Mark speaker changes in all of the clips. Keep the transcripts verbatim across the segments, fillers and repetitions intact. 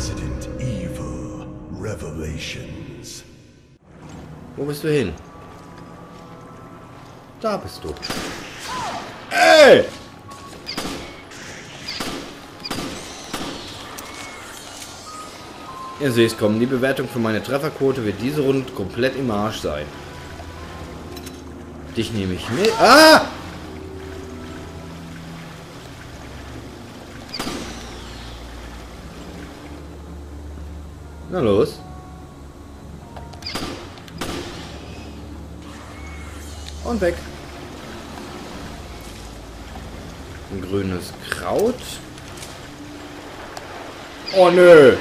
Speaker 1: Resident Evil Revelations.
Speaker 2: Wo bist du hin? Da bist du. Ey! Ihr seht es kommen. Die Bewertung für meine Trefferquote wird diese Runde komplett im Arsch sein. Dich nehme ich mit. Ah! Na los. Und weg. Ein grünes Kraut. Oh nö.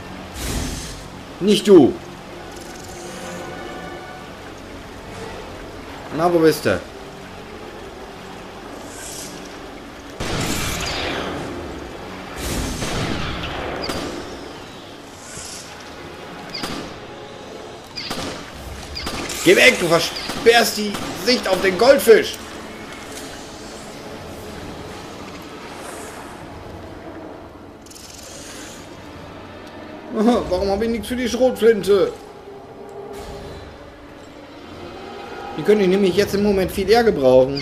Speaker 2: Nicht du. Na, wo bist du? Geh weg, du versperrst die Sicht auf den Goldfisch. Warum habe ich nichts für die Schrotflinte? Die könnte ich nämlich jetzt im Moment viel eher gebrauchen.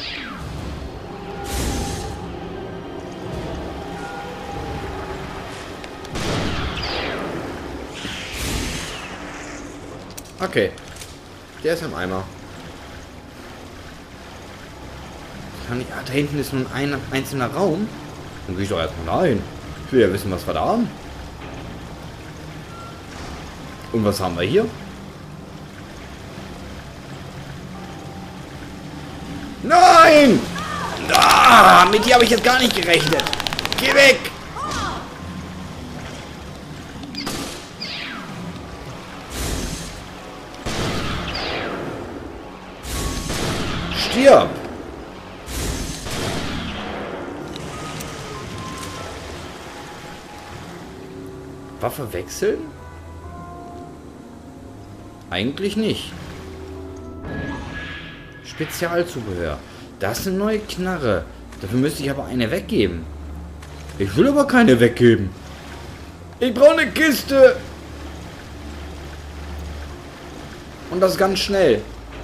Speaker 2: Okay. Der ist im Eimer. Kann ich, ah, da hinten ist nur ein einzelner Raum. Dann gehe ich doch erstmal rein. Ich will ja wissen, was wir da haben. Und was haben wir hier? Nein! Ah, mit dir habe ich jetzt gar nicht gerechnet. Geh weg! Stirb! Waffe wechseln? Eigentlich nicht. Spezialzubehör. Das ist eine neue Knarre. Dafür müsste ich aber eine weggeben. Ich will aber keine weggeben. Ich brauche eine Kiste. Und das ganz schnell.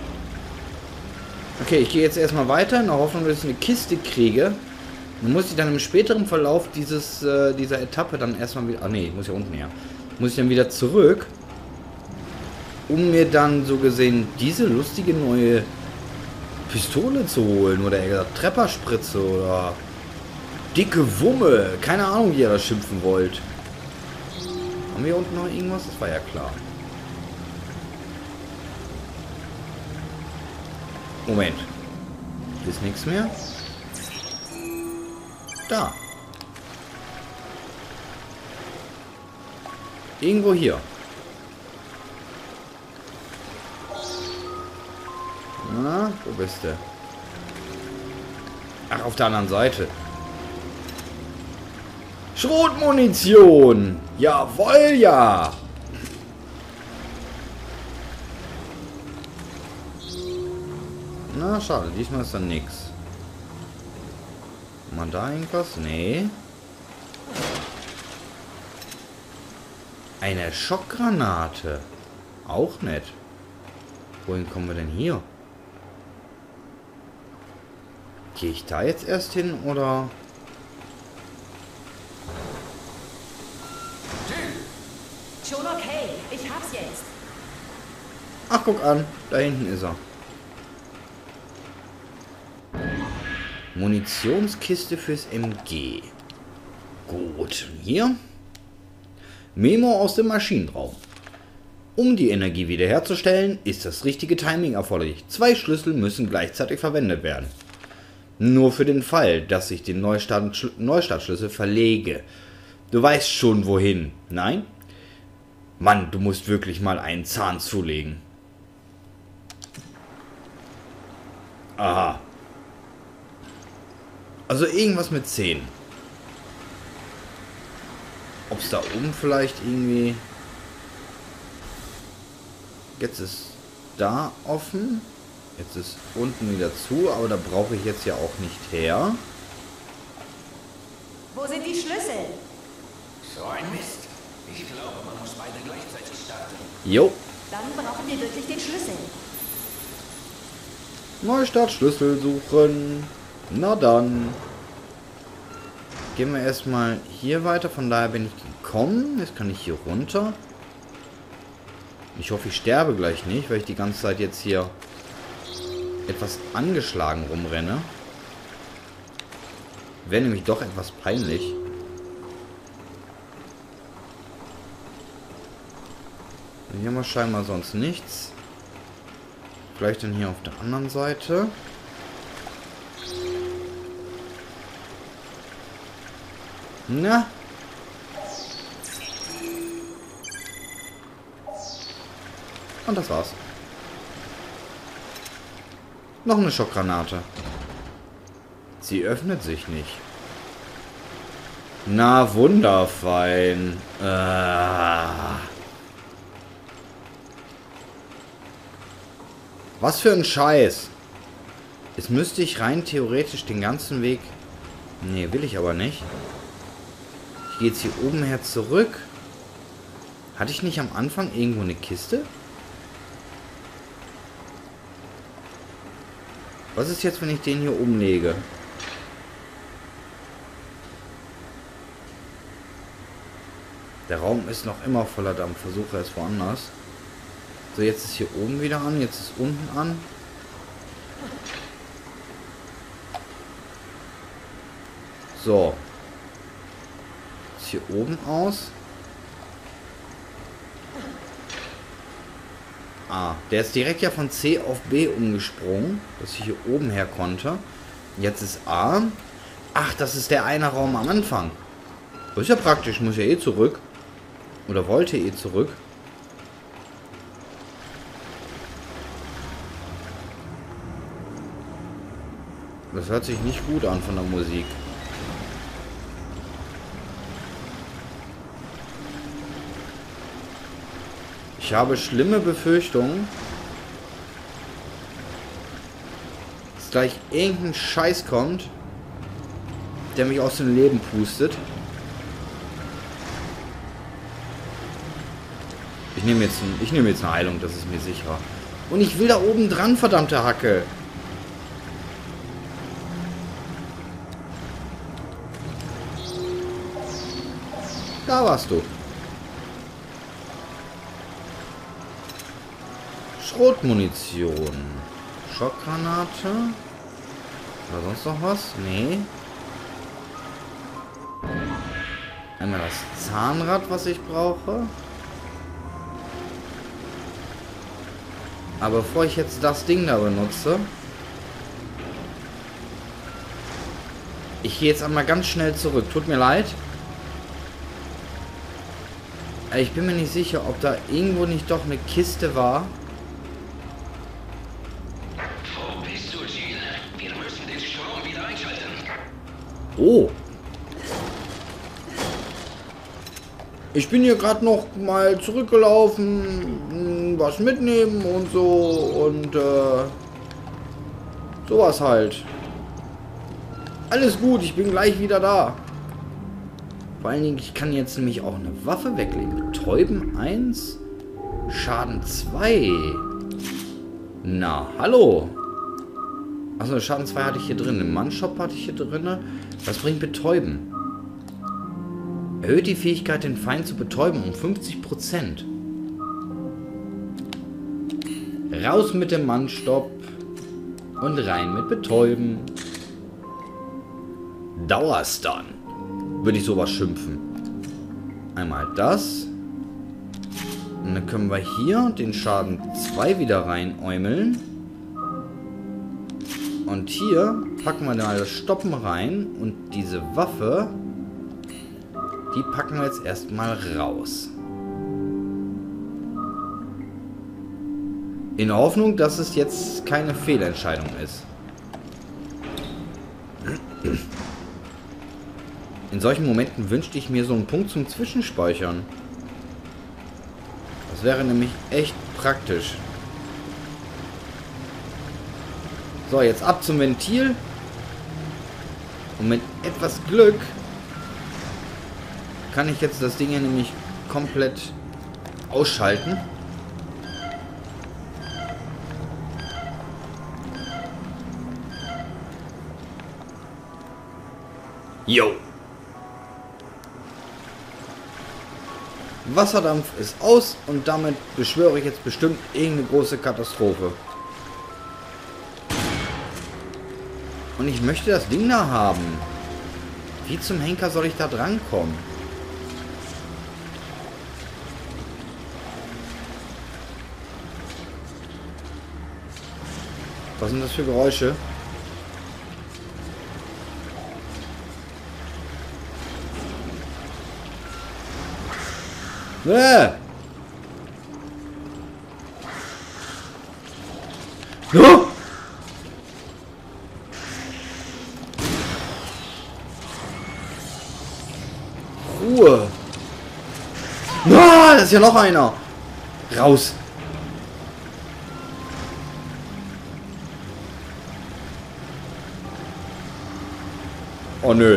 Speaker 2: Okay, ich gehe jetzt erstmal weiter, in der Hoffnung, dass ich eine Kiste kriege. Dann muss ich dann im späteren Verlauf dieses, äh, dieser Etappe dann erstmal wieder... Ah ne, ich muss ja unten her. Muss ich dann wieder zurück, um mir dann so gesehen diese lustige neue Pistole zu holen. Oder eher gesagt Trepperspritze oder dicke Wumme. Keine Ahnung, wie ihr das schimpfen wollt. Haben wir hier unten noch irgendwas? Das war ja klar. Moment. Hier ist nichts mehr. Da. Irgendwo hier. Na, wo bist du? Ach, auf der anderen Seite. Schrotmunition! Jawohl, ja! Na, schade, diesmal ist dann nix. Mal da irgendwas? Nee. Eine Schockgranate. Auch nett. Wohin kommen wir denn hier? Gehe ich da jetzt erst hin, oder?
Speaker 3: Schon okay, ich hab's jetzt.
Speaker 2: Ach, guck an. Da hinten ist er. Munitionskiste fürs M G. Gut. Hier. Memo aus dem Maschinenraum. Um die Energie wiederherzustellen, ist das richtige Timing erforderlich. Zwei Schlüssel müssen gleichzeitig verwendet werden. Nur für den Fall, dass ich den Neustart Neustartschlüssel verlege. Du weißt schon wohin. Nein? Mann, du musst wirklich mal einen Zahn zulegen. Aha. Also irgendwas mit zehn. Ob es da oben vielleicht irgendwie... Jetzt ist da offen. Jetzt ist unten wieder zu, aber da brauche ich jetzt ja auch nicht her.
Speaker 3: Wo sind die Schlüssel?
Speaker 4: So ein Mist. Ich glaube, man muss beide gleichzeitig starten.
Speaker 2: Jo.
Speaker 3: Dann brauchen wir wirklich den Schlüssel.
Speaker 2: Neustartschlüssel suchen. Na dann. Gehen wir erstmal hier weiter. Von daher bin ich gekommen. Jetzt kann ich hier runter. Ich hoffe, ich sterbe gleich nicht, weil ich die ganze Zeit jetzt hier etwas angeschlagen rumrenne. Wäre nämlich doch etwas peinlich. Hier haben wir scheinbar sonst nichts. Vielleicht dann hier auf der anderen Seite. Na? Und das war's. Noch eine Schockgranate. Sie öffnet sich nicht. Na, wunderfein. Äh. Was für ein Scheiß. Jetzt müsste ich rein theoretisch den ganzen Weg... Nee, will ich aber nicht. Ich gehe jetzt hier oben her zurück. Hatte ich nicht am Anfang irgendwo eine Kiste? Was ist jetzt, wenn ich den hier umlege? Der Raum ist noch immer voller Dampf. Versuche es woanders. So, jetzt ist hier oben wieder an. Jetzt ist unten an. So. Ist hier oben aus. Ah, der ist direkt ja von C auf B umgesprungen, dass ich hier oben her konnte. Jetzt ist A. Ach, das ist der eine Raum am Anfang. Das ist ja praktisch, muss ja eh zurück. Oder wollte eh zurück. Das hört sich nicht gut an von der Musik. Ich habe schlimme Befürchtungen, dass gleich irgendein Scheiß kommt, der mich aus dem Leben pustet. Ich nehme jetzt, ein, ich nehme jetzt eine Heilung, das ist mir sicher. Und ich will da oben dran, verdammte Hacke. Da warst du. Schrotmunition. Schockgranate. Oder sonst noch was? Nee. Einmal das Zahnrad, was ich brauche. Aber bevor ich jetzt das Ding da benutze... Ich gehe jetzt einmal ganz schnell zurück. Tut mir leid. Ich bin mir nicht sicher, ob da irgendwo nicht doch eine Kiste war.
Speaker 4: Wo bist du, Jill? Wir müssen den Strom wieder einschalten.
Speaker 2: Oh. Ich bin hier gerade noch mal zurückgelaufen, was mitnehmen und so und äh, sowas halt. Alles gut, ich bin gleich wieder da. Vor allen Dingen, ich kann jetzt nämlich auch eine Waffe weglegen. Betäuben eins, Schaden zwei. Na, hallo. Achso, Schaden zwei hatte ich hier drin. Im Mannshop hatte ich hier drin. Was bringt Betäuben? Erhöht die Fähigkeit, den Feind zu betäuben um fünfzig Prozent. Raus mit dem Mannstopp und rein mit Betäuben. Dauerstun. Würde ich sowas schimpfen. Einmal das. Und dann können wir hier den Schaden zwei wieder reinäumeln. Und hier packen wir mal das Stoppen rein. Und diese Waffe, die packen wir jetzt erstmal raus. In der Hoffnung, dass es jetzt keine Fehlentscheidung ist. In solchen Momenten wünschte ich mir so einen Punkt zum Zwischenspeichern. Das wäre nämlich echt praktisch. So, jetzt ab zum Ventil. Und mit etwas Glück kann ich jetzt das Ding hier nämlich komplett ausschalten. Jo. Wasserdampf ist aus und damit beschwöre ich jetzt bestimmt irgendeine große Katastrophe. Und ich möchte das Ding da haben. Wie zum Henker soll ich da drankommen? Was sind das für Geräusche? Äh! Oh! Ruhe! Ah, das ist ja noch einer! Raus! Oh nö!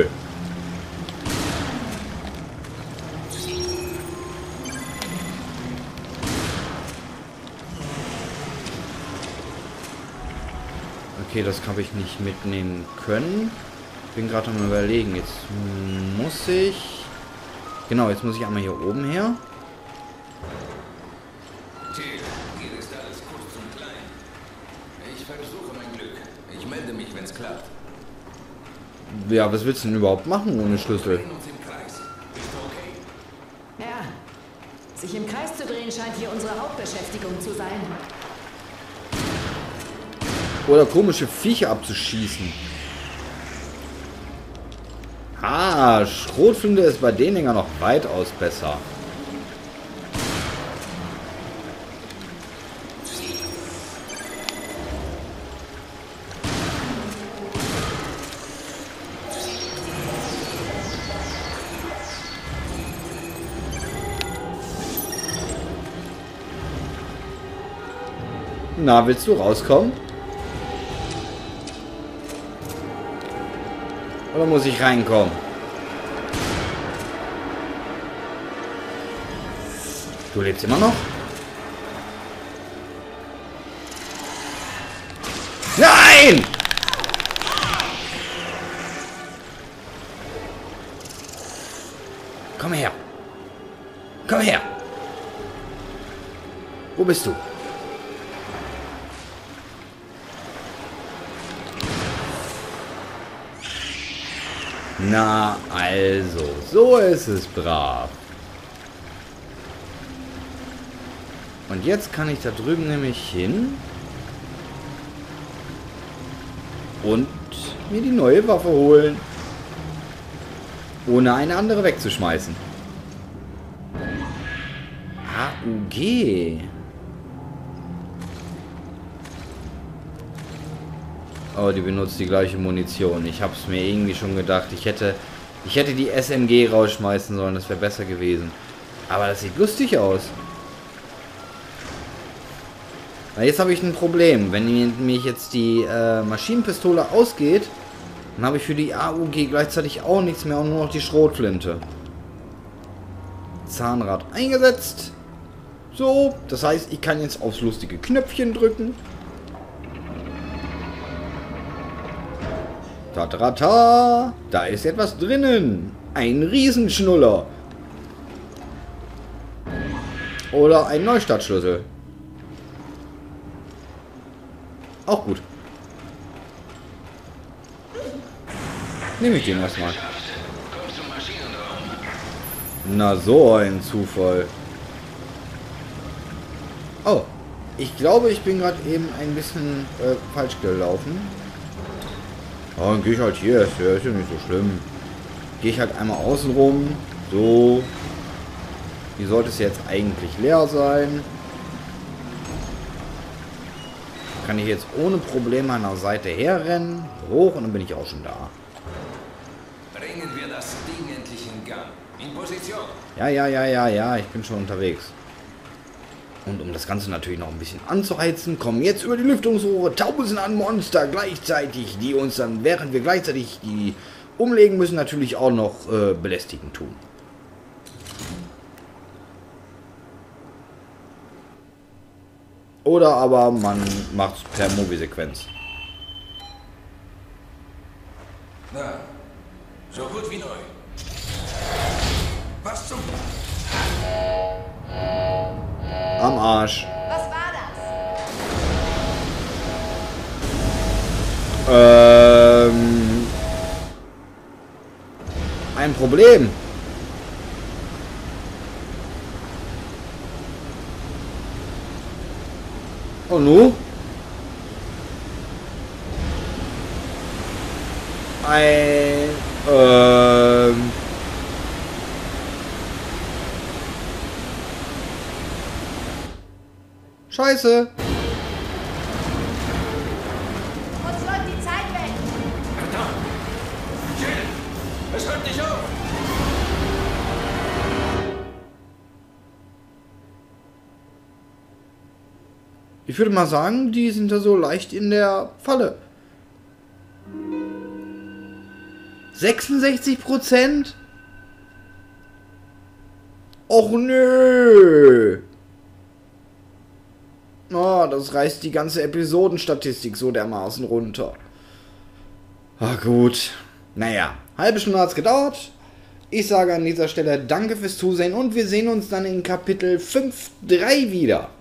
Speaker 2: Okay, das habe ich nicht mitnehmen können. Bin gerade am Überlegen. Jetzt muss ich... Genau, jetzt muss ich einmal hier oben her.
Speaker 5: Hier ist alles kurz und klein. Ich versuche mein Glück. Ich melde mich, wenn es klappt.
Speaker 2: Ja, was willst du denn überhaupt machen ohne Schlüssel?
Speaker 5: Wir drehen uns im Kreis. Bist du okay?
Speaker 3: Ja. Sich im Kreis zu drehen scheint hier unsere Hauptbeschäftigung zu sein.
Speaker 2: Oder komische Viecher abzuschießen. Ah, Schrotflinte ist bei den Dinger noch weitaus besser. Na, willst du rauskommen? Oder muss ich reinkommen? Du lebst immer noch? Nein! Komm her. Komm her. Wo bist du? Na, also, so ist es brav. Und jetzt kann ich da drüben nämlich hin und mir die neue Waffe holen, ohne eine andere wegzuschmeißen. H U G. Oh, die benutzt die gleiche Munition. Ich habe es mir irgendwie schon gedacht. Ich hätte, ich hätte die S M G rausschmeißen sollen. Das wäre besser gewesen. Aber das sieht lustig aus. Na, jetzt habe ich ein Problem. Wenn mir jetzt die äh, Maschinenpistole ausgeht, dann habe ich für die A U G gleichzeitig auch nichts mehr und nur noch die Schrotflinte. Zahnrad eingesetzt. So, das heißt, ich kann jetzt aufs lustige Knöpfchen drücken. Tatarata, da ist etwas drinnen. Ein Riesenschnuller. Oder ein Neustartschlüssel. Auch gut. Nehme ich den erstmal.
Speaker 4: Komm zum Maschinenraum.
Speaker 2: Na, so ein Zufall. Oh, ich glaube, ich bin gerade eben ein bisschen äh, falsch gelaufen. Oh, dann gehe ich halt hier. Ist ja, ist ja nicht so schlimm. Gehe ich halt einmal außen rum. So. Hier sollte es jetzt eigentlich leer sein. Kann ich jetzt ohne Probleme an der Seite herrennen. Hoch und dann bin ich auch schon da.
Speaker 5: Bringen wir das Ding endlich in Gang. In Position.
Speaker 2: Ja, ja, ja, ja, ja. Ich bin schon unterwegs. Und um das Ganze natürlich noch ein bisschen anzuheizen, kommen jetzt über die Lüftungsrohre tausend an Monster gleichzeitig, die uns dann, während wir gleichzeitig die umlegen müssen, natürlich auch noch äh, belästigen tun. Oder aber man macht per Movie-Sequenz.
Speaker 5: Na, so gut wie neu. Was zum...
Speaker 2: Am Arsch.
Speaker 3: Was war das?
Speaker 2: Ähm... Ein Problem. Und nu? Ein... Ähm... Scheiße.
Speaker 3: Uns läuft die Zeit weg.
Speaker 5: Verdammt! Jill! Es hört nicht auf!
Speaker 2: Ich würde mal sagen, die sind da so leicht in der Falle. sechsundsechzig Prozent? Och nö. Oh, das reißt die ganze Episodenstatistik so dermaßen runter. Ach gut. Naja, halbe Stunde hat es gedauert. Ich sage an dieser Stelle danke fürs Zusehen und wir sehen uns dann in Kapitel fünf Punkt drei wieder.